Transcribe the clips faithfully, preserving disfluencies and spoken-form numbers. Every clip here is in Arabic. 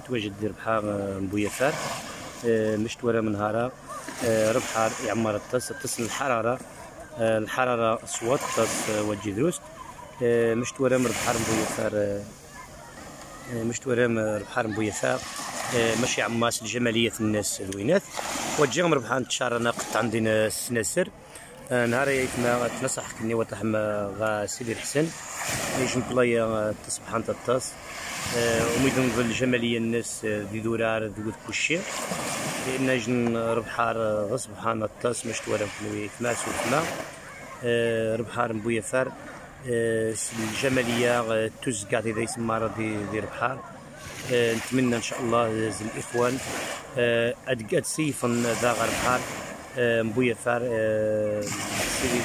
نتواجد في ربحة مبويفار. مشتورة من هارا ربحة يعمر الطس الطس الحرارة الحرارة صوت الطس والجدروس. مشتورة من ربحة مبويفار مشتورة من ربحة مبويفار ماشي عماس لجمالية الناس الوينات. وجيهم ربحة نتشارنا قط عندنا السناسر نهار يتما تنصح كني وطحم غا سيدي الحسن يجي نبلايا تصبحان تطاس وميدون الجمالية الناس دي دورار دي كلشي لأن يجن ربحار غصبحان الطاس مشتورة كنوي تماس وتما ربحار مبويفار الجمالية تزقع دي يسمى دي دي ربحار. نتمنى ان شاء الله زي الاخوان ادقات سيفا ذا ربحار مبويفار سيدي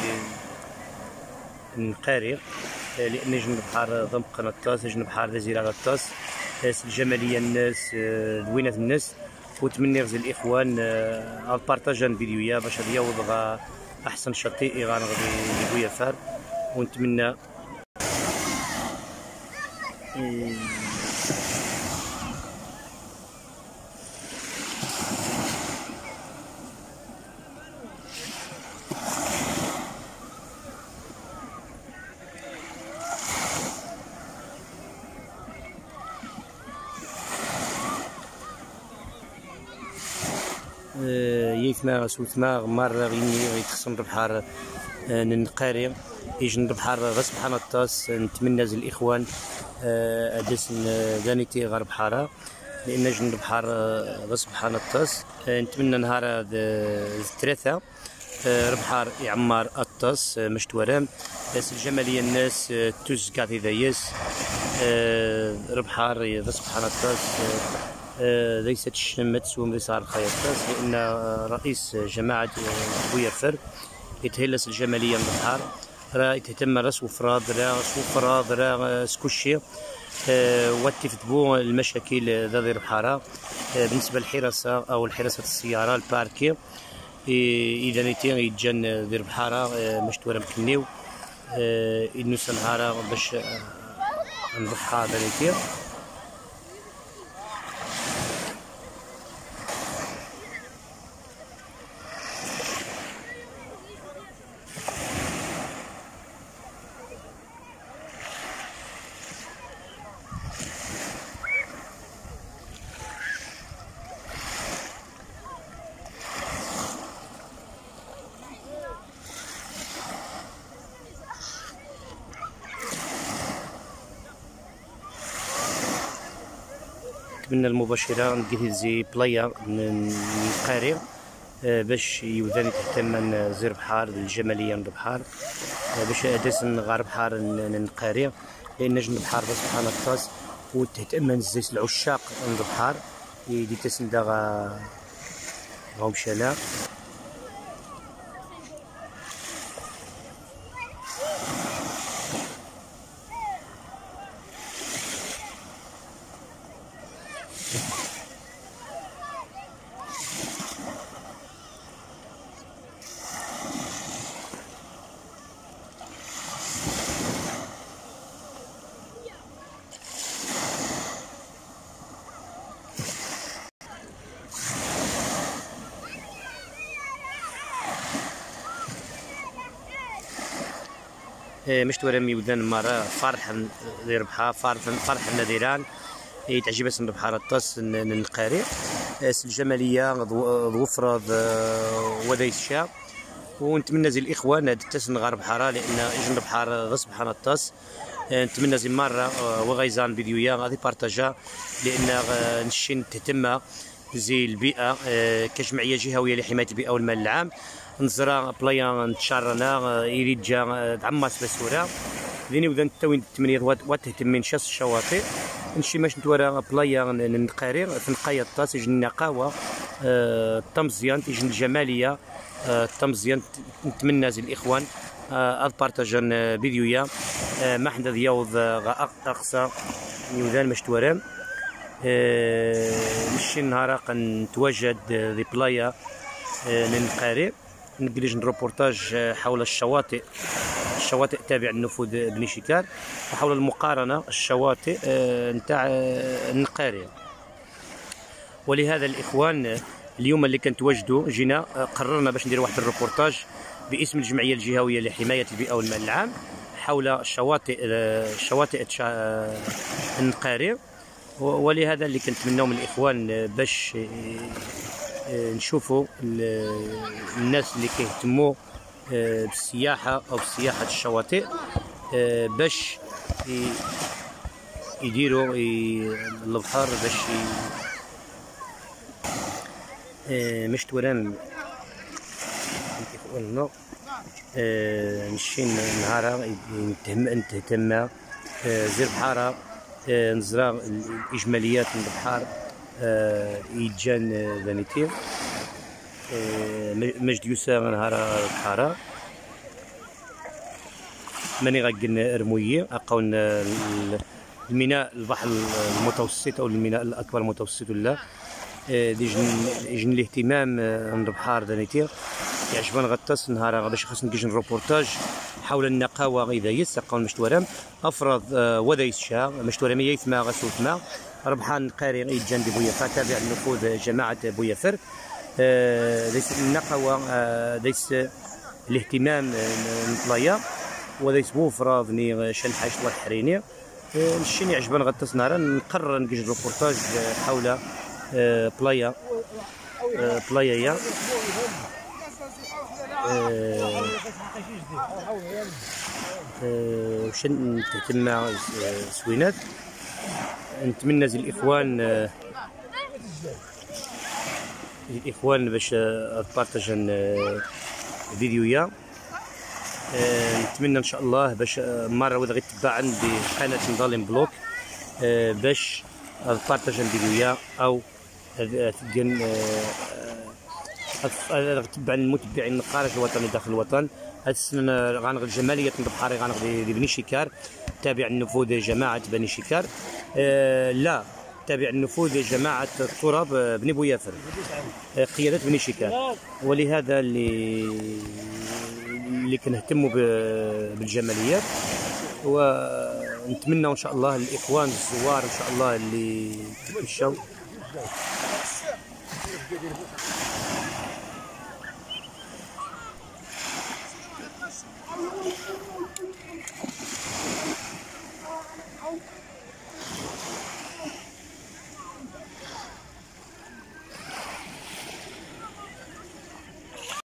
نقاري لان يجن بحار ضم قناه الطاس يجن بحار دزيرة الطاس الجماليه الناس دوينه الناس. وتمنى زي الاخوان البارطاج الفيديويا باش يوض احسن شطيء غان غادي بويفار. ونتمنى يثما سوثما مرة غيني غيتخصم ربحار ننقاري يجن ربحار غسبحان الطاس. نتمنى زي الاخوان ادس دانيتي غرب حارة لان جن ربحار غسبحان الطاس. نتمنى نهار الثلاثة ربحار يعمار الطاس مشتورام الجمالية الناس توز قاعد دايس ربحار غسبحان الطاس ليست الشمت سوم صار خير الطاس لان رئيس جماعة بويفار يتهلس الجمالية من البحر راه يتهتم راس وفراد راه وفراد راه سكوشي أه وتفتبو المشاكل ذا ذي البحارة. أه بالنسبة للحراسة أو الحراسة السيارة الباركي إذا نيتي يتجن ذي البحارة أه مشتورة مكنيو أه إنوس نهارا باش نضحى ذا نيتي. من المباشرة نقول زي بلايا نقاري باش يوذاني تهتم زي ربحار الجمالية من ربحار باش اداس نغار بحار نقاري لان جن بحار سبحان الطاس وتهتم زي العشاق من ربحار يدي تسندا غا غاو شلا. مشتورة ميودان مرة فرحا ذي ربحة فرحا فرحا نادران يتعجب اسم ربحة الطاس نقاري الجمالية ضوفرة وذي الشاب. ونتمنى زي الاخوان هاد التاس نغار بحارة لان يجن بحار غصب حنا الطاس. نتمنى زي مرة وغيزان فيديويا غادي بارطاجا لان نشي تهتم زي البيئة كجمعية جهوية لحماية البيئة والمال العام. نزرا بلايا نتشارنا يريد جا تعماس بسورة ذيني وذا نتاوين تمنية وتهتمين شاس الشواطئ نشي ماش نتورا بلايا نقارير في نقايا الطاس يجن النقاوة الطمزيان تيجن الجمالية الطمزيان. نتمنى زي الاخوان البارطاجان فيديويا ما حدا دياوض اقصى يوذان مشتورام نشي نهارا نتواجد ذي بلايا نقاري نقلج نروبورتاج حول الشواطئ الشواطئ تابع النفوذ بني شكار وحول المقارنة الشواطئ نتاع النقاري. ولهذا الاخوان اليوم اللي كنتواجدوا جينا قررنا باش ندير واحد الروبورتاج باسم الجمعيه الجهويه لحمايه البيئه والماء العام حول الشواطئ شواطئ النقاري. ولهذا اللي كنتمناو من الاخوان باش نشوفوا الناس اللي كيهتموا بالسياحه او بسياحه الشواطئ باش يديروا البحر باش مشت وران اخواننا نمشي نهارا نتهتم زير بحارة نزرا الاجماليات من البحر يجان ذانيتي مجد يوسا نهارا بحارة ماني غاكن رموية اقاون الميناء البحر المتوسط او الميناء الاكبر المتوسط ولا دي جن, جن الاهتمام من البحر ذانيتي يعجبنا غطاس نهار باش خاصنا نجي روبورتاج حول النقاوه اذا يسقون مشتورم افرض وذا يسشا مشتورم يثما غسوتما ربحان قاري يجان بويفر تابع النفوذ جماعه بويفر ليس النقاوه ليس الاهتمام نطلايا وذا بوفرا بني شنحاش والحريني الشيء يعجبنا غطاس نهار نقرر نجي روبورتاج حول بلايا بلايا واش نتهتم سوينات. نتمنى زي الاخوان الاخوان باش تبارطاجن فيديويا. نتمنى ان شاء الله باش مره وذا غيتبع عندي قناه نظالم بلوك باش تبارطاجن فيديويا او تلقى تبع المتبعين الخارج الوطني داخل الوطن. هاد السنه غنغ جماليه البحر غنغ بني شيكار تابع النفوذ جماعه بني شيكار آه لا تابع النفوذ جماعه التراب بني بويافر آه قياده بني شيكار. ولهذا اللي اللي كنهتموا بالجماليات ونتمنى ان شاء الله الاخوان الزوار ان شاء الله اللي مشاو